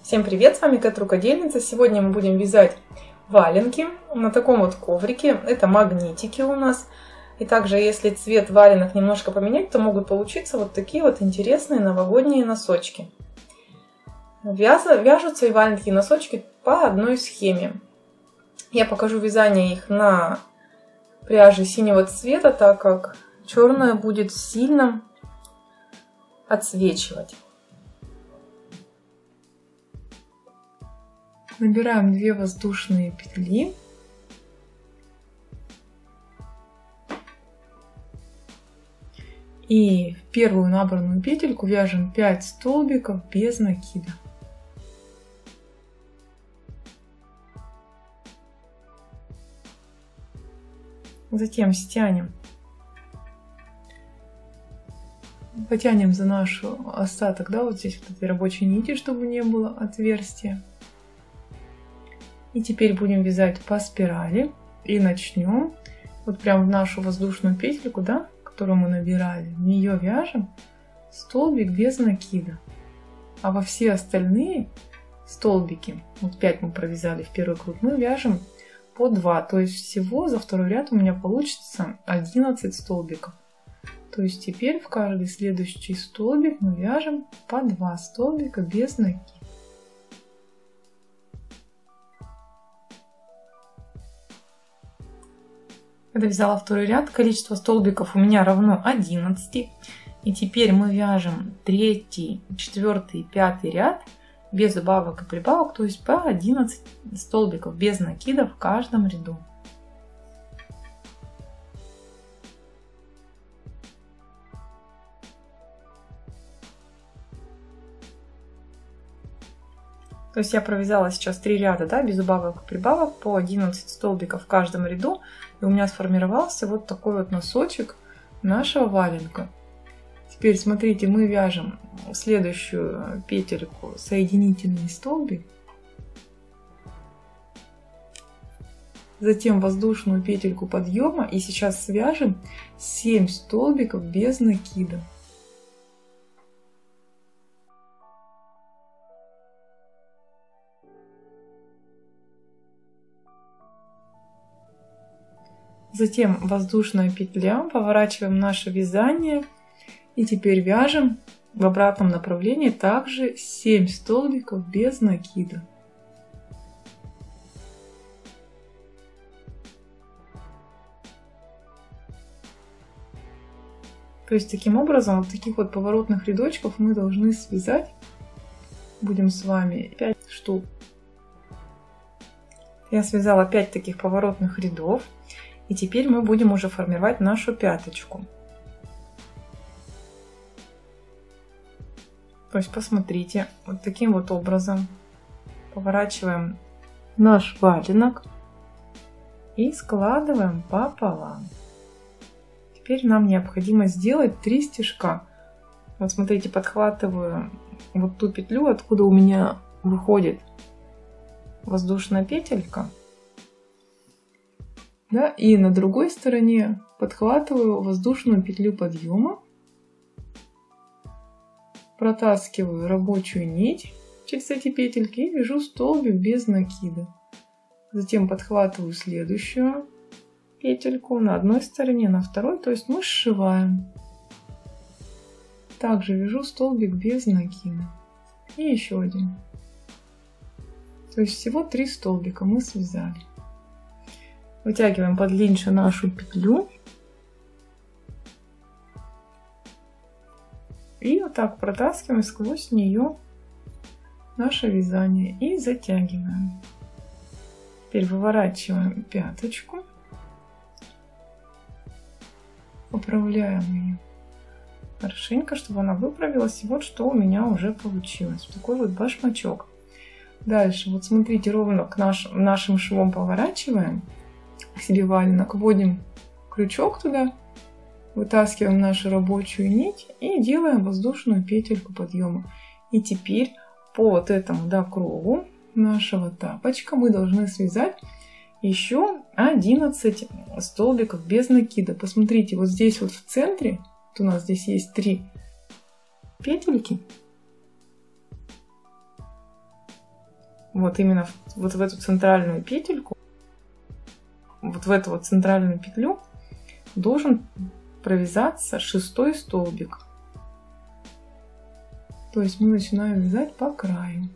Всем привет, с вами Кэт Рукодельница. Сегодня мы будем вязать валенки на таком вот коврике. Это магнитики у нас. И также, если цвет валенок немножко поменять, то могут получиться вот такие вот интересные новогодние носочки. Вяжутся и валенки, и носочки по одной схеме. Я покажу вязание их на пряже синего цвета, так как черная будет сильно отсвечивать. Набираем 2 воздушные петли. И в первую набранную петельку вяжем 5 столбиков без накида. Затем стянем, потянем за нашу остаток, да, вот здесь вот этой рабочей нити, чтобы не было отверстия. И теперь будем вязать по спирали и начнем вот прям в нашу воздушную петельку, да, которую мы набирали, в нее вяжем столбик без накида. А во все остальные столбики, вот 5 мы провязали в первый круг, мы вяжем по 2. То есть всего за второй ряд у меня получится 11 столбиков. То есть теперь в каждый следующий столбик мы вяжем по 2 столбика без накида. Когда вязала второй ряд, количество столбиков у меня равно 11. И теперь мы вяжем 3, 4, 5 ряд без добавок и прибавок, то есть по 11 столбиков без накида в каждом ряду. То есть я провязала сейчас 3 ряда, да, без добавок и прибавок по 11 столбиков в каждом ряду. И у меня сформировался вот такой вот носочек нашего валенка. Теперь смотрите, мы вяжем в следующую петельку соединительный столбик. Затем воздушную петельку подъема. И сейчас свяжем 7 столбиков без накида. Затем воздушная петля, поворачиваем наше вязание и теперь вяжем в обратном направлении также 7 столбиков без накида. То есть таким образом вот таких вот поворотных рядочков мы должны связать. Будем с вами 5 штук. Я связала 5 таких поворотных рядов. И теперь мы будем уже формировать нашу пяточку. То есть посмотрите, вот таким вот образом поворачиваем наш валенок и складываем пополам. Теперь нам необходимо сделать 3 стежка. Вот смотрите, подхватываю вот ту петлю, откуда у меня выходит воздушная петелька. Да, и на другой стороне подхватываю воздушную петлю подъема, протаскиваю рабочую нить через эти петельки и вяжу столбик без накида. Затем подхватываю следующую петельку на одной стороне, на второй, то есть мы сшиваем. Также вяжу столбик без накида и еще один. То есть всего 3 столбика мы связали. Вытягиваем подлиннее нашу петлю. И вот так протаскиваем сквозь нее наше вязание. И затягиваем. Теперь выворачиваем пяточку. Поправляем ее хорошенько, чтобы она выправилась. И вот что у меня уже получилось. Такой вот башмачок. Дальше, вот смотрите, ровно к нашим швом поворачиваем. К себе валенок, вводим крючок туда, вытаскиваем нашу рабочую нить и делаем воздушную петельку подъема. И теперь по вот этому, да, кругу нашего тапочка мы должны связать еще 11 столбиков без накида. Посмотрите, вот здесь вот в центре, вот у нас здесь есть 3 петельки. вот именно вот в эту центральную петельку, вот в эту вот центральную петлю должен провязаться 6-й столбик. То есть мы начинаем вязать по краю.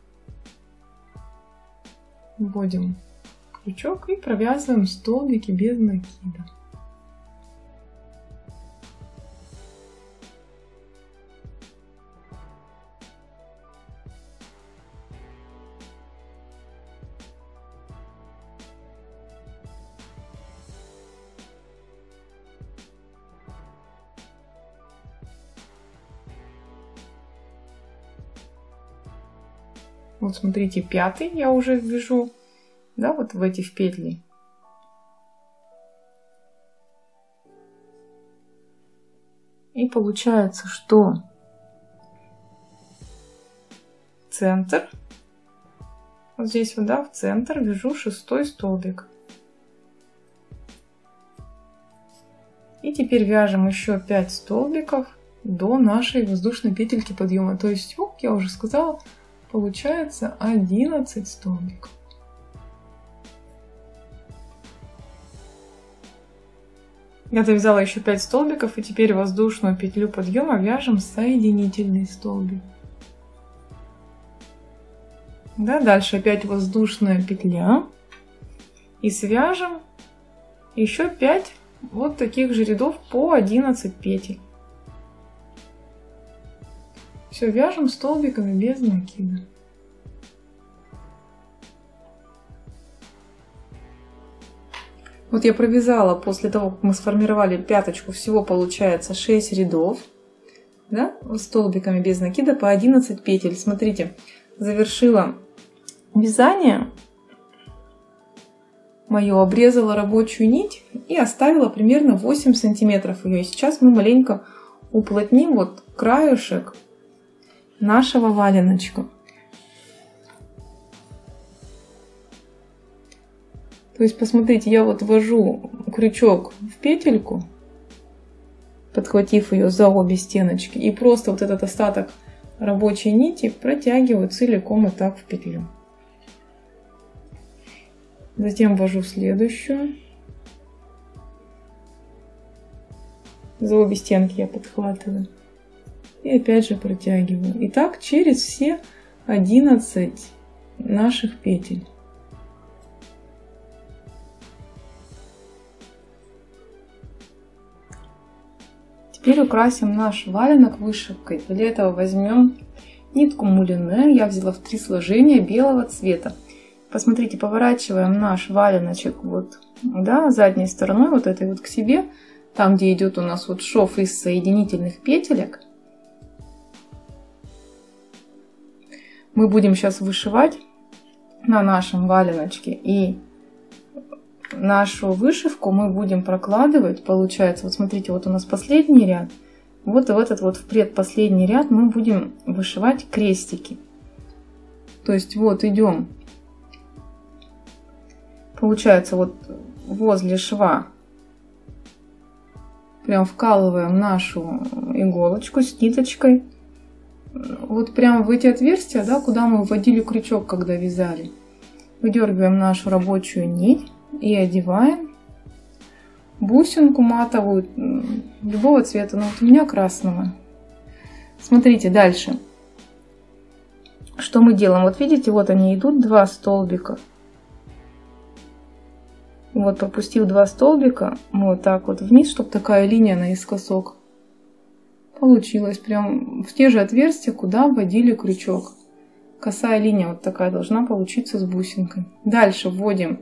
Вводим крючок и провязываем столбики без накида. Вот смотрите, 5-й я уже ввяжу, да, вот в эти в петли. И получается, что центр, вот здесь вот, да, в центр вяжу 6-й столбик. И теперь вяжем еще 5 столбиков до нашей воздушной петельки подъема. То есть, как я уже сказала, получается 11 столбиков. Я довязала еще 5 столбиков, и теперь воздушную петлю подъема вяжем соединительный столбик. Да, дальше опять воздушная петля. И свяжем еще 5 вот таких же рядов по 11 петель. Все вяжем столбиками без накида. Вот я провязала после того, как мы сформировали пяточку, всего получается 6 рядов, да, столбиками без накида по 11 петель. Смотрите, завершила вязание мое, обрезала рабочую нить и оставила примерно 8 сантиметров ее. И сейчас мы маленько уплотним вот краюшек нашего валеночка. То есть, посмотрите, я вот ввожу крючок в петельку, подхватив ее за обе стеночки, и просто вот этот остаток рабочей нити протягиваю целиком и так в петлю. Затем ввожу следующую. За обе стенки я подхватываю. И опять же протягиваю. И так через все 11 наших петель. Теперь украсим наш валенок вышивкой. Для этого возьмем нитку мулине. Я взяла в 3 сложения белого цвета. Посмотрите, поворачиваем наш валеночек вот, да, задней стороной, вот этой вот к себе. Там, где идет у нас вот шов из соединительных петелек. Мы будем сейчас вышивать на нашем валеночке. И нашу вышивку мы будем прокладывать, получается, вот смотрите, вот у нас последний ряд, вот и в этот вот в предпоследний ряд мы будем вышивать крестики. То есть вот идем, получается, вот возле шва прям вкалываем нашу иголочку с ниточкой, вот прямо в эти отверстия, да, куда мы вводили крючок, когда вязали. Выдергиваем нашу рабочую нить и одеваем бусинку матовую любого цвета, но вот у меня красного. Смотрите дальше, что мы делаем. Вот видите, вот они идут, 2 столбика. Вот, пропустив 2 столбика, вот так вот вниз, чтобы такая линия наискосок получилась, прям в те же отверстия, куда вводили крючок. Косая линия вот такая должна получиться с бусинкой. Дальше вводим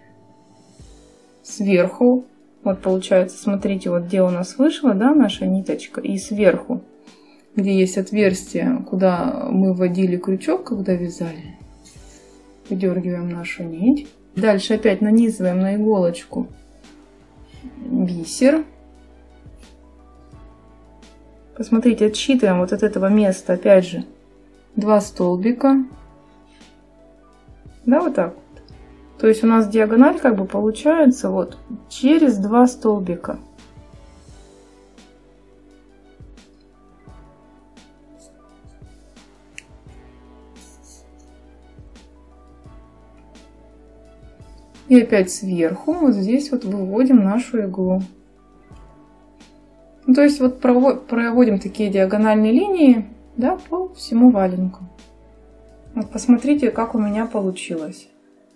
сверху, вот получается, смотрите, вот где у нас вышла, да, наша ниточка, и сверху, где есть отверстие, куда мы вводили крючок, когда вязали, выдергиваем нашу нить. Дальше опять нанизываем на иголочку бисер. Посмотрите, отсчитываем вот от этого места, опять же, 2 столбика, да, вот так. То есть у нас диагональ как бы получается вот через 2 столбика. И опять сверху вот здесь вот выводим нашу иглу. Ну, то есть вот проводим такие диагональные линии, да, по всему валенку. Вот посмотрите, как у меня получилось.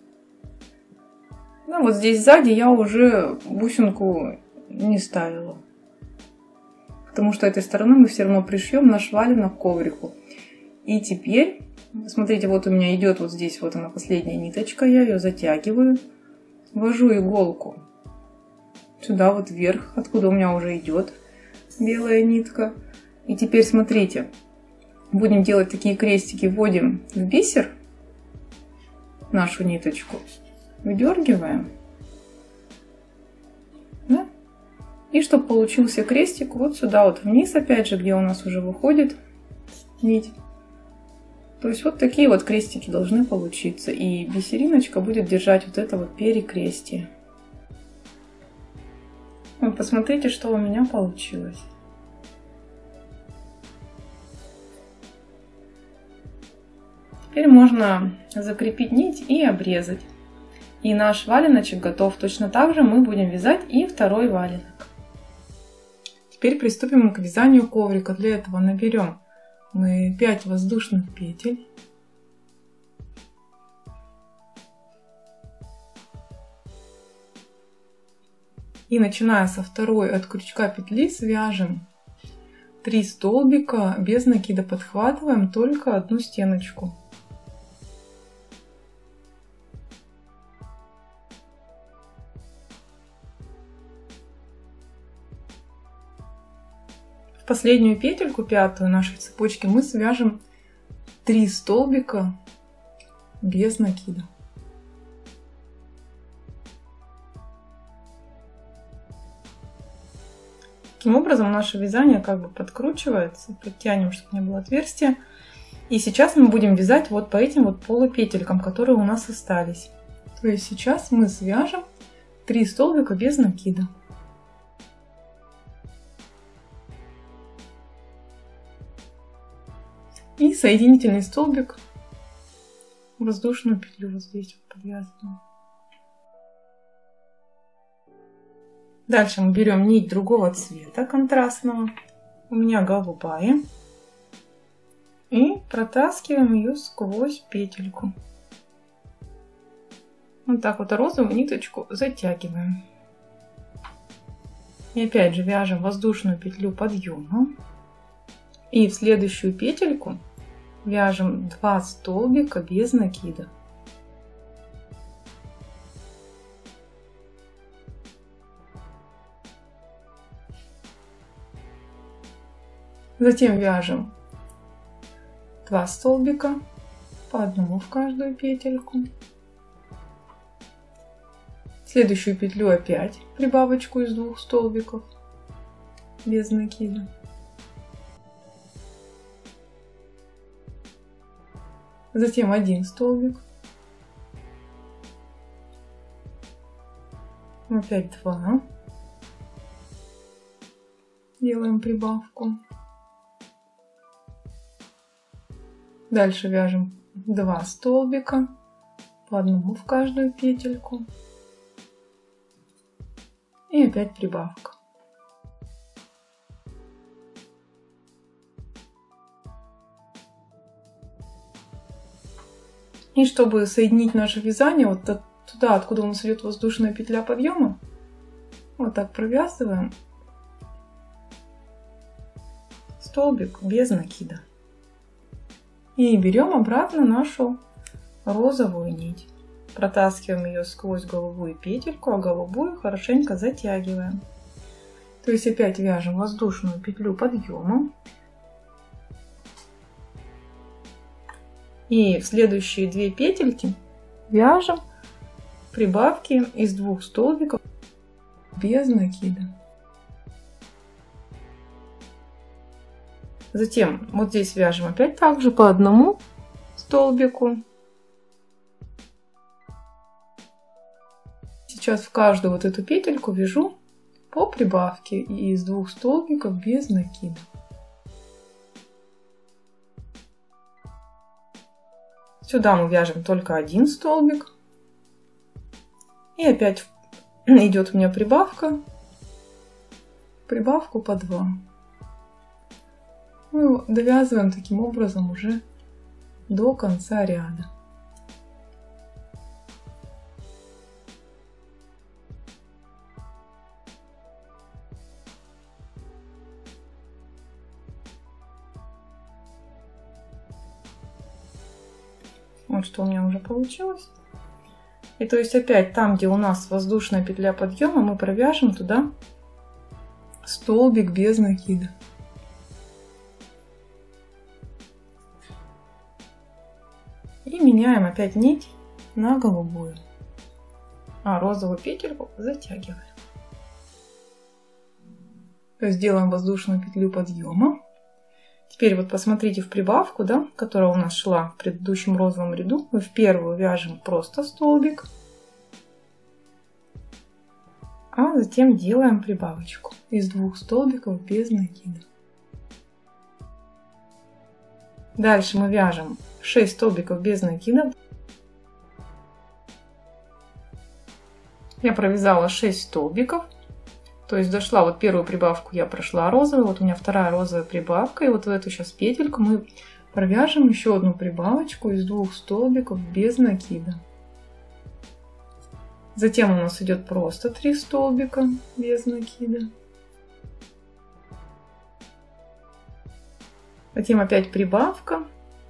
Ну, вот здесь сзади я уже бусинку не ставила. Потому что этой стороны мы все равно пришьем наш валенок к коврику. И теперь, смотрите, вот у меня идет вот здесь вот она, последняя ниточка. Я ее затягиваю. Ввожу иголку сюда вот вверх, откуда у меня уже идет белая нитка. И теперь смотрите, будем делать такие крестики. Вводим в бисер нашу ниточку, выдергиваем, да? И чтобы получился крестик, вот сюда вот вниз, опять же, где у нас уже выходит нить. То есть вот такие вот крестики должны получиться. И бисериночка будет держать вот это вот перекрестие. Вот посмотрите, что у меня получилось. Теперь можно закрепить нить и обрезать. И наш валеночек готов. Точно так же мы будем вязать и второй валенок. Теперь приступим к вязанию коврика. Для этого наберем мы 5 воздушных петель. И начиная со второй от крючка петли свяжем 3 столбика, без накида подхватываем только одну стеночку. В последнюю петельку, пятую нашей цепочки, мы свяжем 3 столбика без накида. Таким образом наше вязание как бы подкручивается, подтянем, чтобы не было отверстия. И сейчас мы будем вязать вот по этим вот полупетелькам, которые у нас остались. То есть сейчас мы свяжем 3 столбика без накида. И соединительный столбик, воздушную петлю вот здесь вот подвязываем. Дальше мы берем нить другого цвета, контрастного. У меня голубая. И протаскиваем ее сквозь петельку. Вот так вот розовую ниточку затягиваем. И опять же вяжем воздушную петлю подъема. И в следующую петельку вяжем 2 столбика без накида. Затем вяжем 2 столбика, по одному в каждую петельку. В следующую петлю опять прибавочку из 2 столбиков без накида. Затем 1 столбик. Опять 2. Делаем прибавку. Дальше вяжем 2 столбика, по одному в каждую петельку. И опять прибавка. И чтобы соединить наше вязание вот туда, откуда у нас идет воздушная петля подъема, вот так провязываем столбик без накида. И берем обратно нашу розовую нить. Протаскиваем ее сквозь голубую петельку, а голубую хорошенько затягиваем. То есть опять вяжем воздушную петлю подъема. И в следующие 2 петельки вяжем прибавки из 2 столбиков без накида. Затем вот здесь вяжем опять также по одному столбику. Сейчас в каждую вот эту петельку вяжу по прибавке из 2 столбиков без накида. Сюда мы вяжем только 1 столбик. И опять идет у меня прибавка. Прибавку по 2. Мы довязываем таким образом уже до конца ряда. Вот что у меня уже получилось. И то есть опять там, где у нас воздушная петля подъема, мы провяжем туда столбик без накида. И меняем опять нить на голубую. А розовую петельку затягиваем. То есть делаем воздушную петлю подъема. Теперь вот посмотрите в прибавку, да, которая у нас шла в предыдущем розовом ряду. Мы в первую вяжем просто столбик, а затем делаем прибавочку из 2 столбиков без накида. Дальше мы вяжем 6 столбиков без накида. Я провязала 6 столбиков. То есть дошла, вот первую прибавку я прошла розовую, вот у меня вторая розовая прибавка, и вот в эту сейчас петельку мы провяжем еще одну прибавочку из 2 столбиков без накида. Затем у нас идет просто 3 столбика без накида. Затем опять прибавка.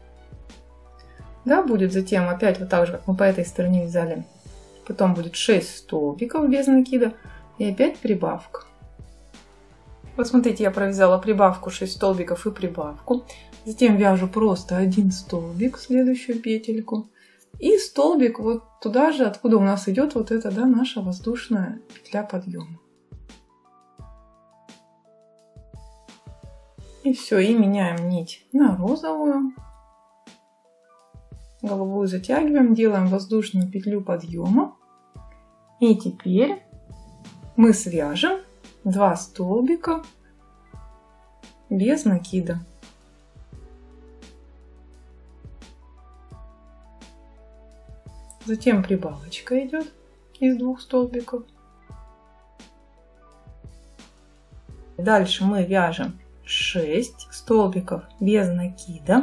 Да, будет затем опять вот так же, как мы по этой стороне вязали. Потом будет 6 столбиков без накида. И опять прибавка. Вот смотрите, я провязала прибавку 6 столбиков и прибавку. Затем вяжу просто 1 столбик в следующую петельку. И столбик вот туда же, откуда у нас идет вот эта, да, наша воздушная петля подъема. И все, и меняем нить на розовую. Голубую затягиваем, делаем воздушную петлю подъема. И теперь мы свяжем 2 столбика без накида. Затем прибавочка идет из 2 столбиков. Дальше мы вяжем 6 столбиков без накида.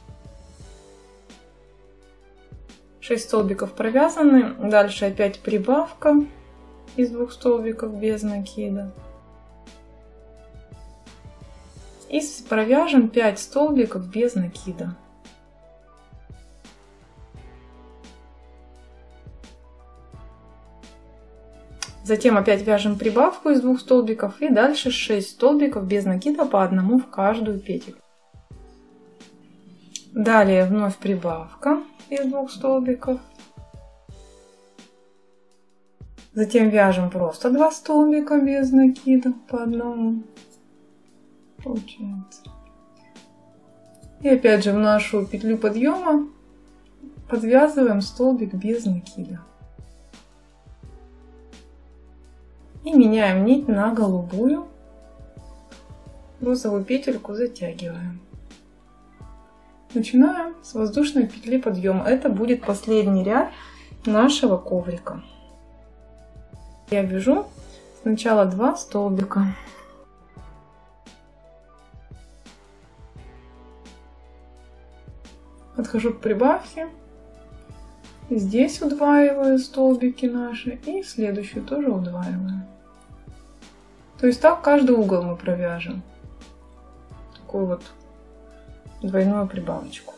6 столбиков провязаны. Дальше опять прибавка из 2 столбиков без накида. И провяжем 5 столбиков без накида. Затем опять вяжем прибавку из 2 столбиков и дальше 6 столбиков без накида по одному в каждую петельку. Далее вновь прибавка из 2 столбиков. Затем вяжем просто 2 столбика без накида по одному. Получается. И опять же в нашу петлю подъема подвязываем столбик без накида. И меняем нить на голубую. Розовую петельку затягиваем. Начинаем с воздушной петли подъема. Это будет последний ряд нашего коврика. Я вяжу сначала 2 столбика. Подхожу к прибавке. Здесь удваиваю столбики наши и в следующую тоже удваиваю. То есть так каждый угол мы провяжем. Такую вот двойную прибавочку.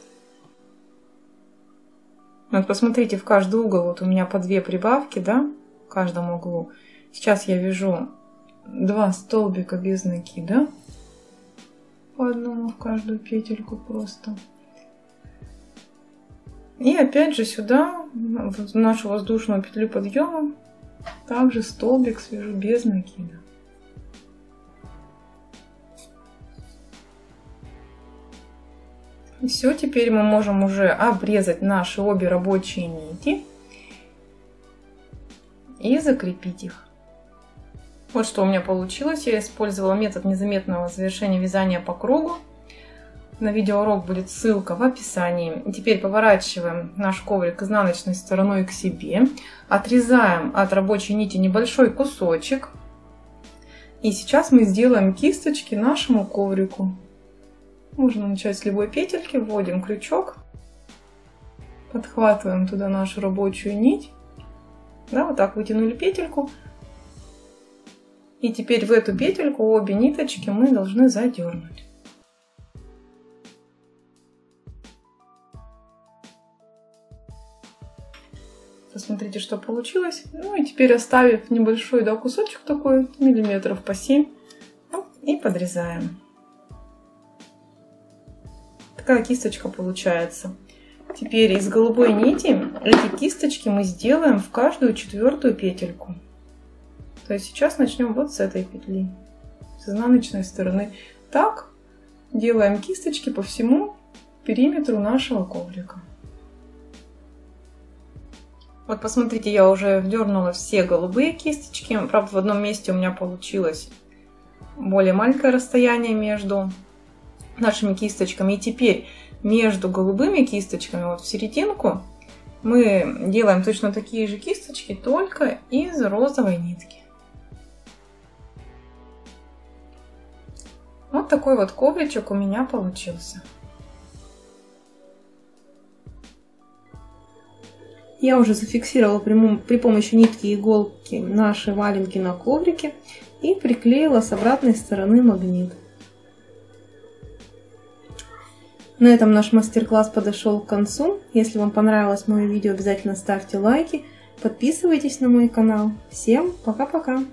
Вот посмотрите, в каждый угол вот у меня по 2 прибавки, да, в каждом углу. Сейчас я вяжу 2 столбика без накида. По одному в каждую петельку просто. И опять же сюда, в нашу воздушную петлю подъема, также столбик свяжу без накида. И все, теперь мы можем уже обрезать наши обе рабочие нити и закрепить их. Вот что у меня получилось. Я использовала метод незаметного завершения вязания по кругу. На видеоурок будет ссылка в описании. И теперь поворачиваем наш коврик изнаночной стороной к себе. Отрезаем от рабочей нити небольшой кусочек. И сейчас мы сделаем кисточки нашему коврику. Можно начать с любой петельки. Вводим крючок. Подхватываем туда нашу рабочую нить. Да, вот так вытянули петельку. И теперь в эту петельку обе ниточки мы должны задернуть. Посмотрите, что получилось. Ну и теперь, оставив небольшой, да, кусочек такой, миллиметров по 7, ну, и подрезаем. Такая кисточка получается. Теперь из голубой нити эти кисточки мы сделаем в каждую 4-ю петельку. То есть сейчас начнем вот с этой петли, с изнаночной стороны. Так делаем кисточки по всему периметру нашего коврика. Вот посмотрите, я уже вдернула все голубые кисточки. Правда, в одном месте у меня получилось более маленькое расстояние между нашими кисточками. И теперь между голубыми кисточками, вот в серединку, мы делаем точно такие же кисточки, только из розовой нитки. Вот такой вот ковричек у меня получился. Я уже зафиксировала при помощи нитки и иголки наши валенки на коврике и приклеила с обратной стороны магнит. На этом наш мастер-класс подошел к концу. Если вам понравилось мое видео, обязательно ставьте лайки, подписывайтесь на мой канал. Всем пока-пока!